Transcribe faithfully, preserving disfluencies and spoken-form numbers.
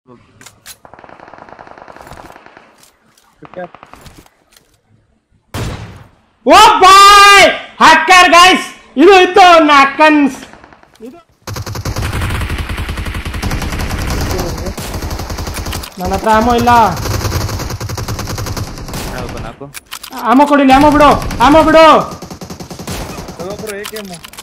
ಓ ಬಾಯ್ hacker guys ಇದು ಇತ್ತು ನಾಕನ್ಸ್ ಇದು ನನ್ನ ಹತ್ರ ಆಮೋ ಇಲ್ಲ ಆಮೋ ಕೊಡಿಲ್ಲ ಆಮೋ ಬಿಡು ಆಮೋ ಬಿಡು ಬ್ರೋ ಏಕೆ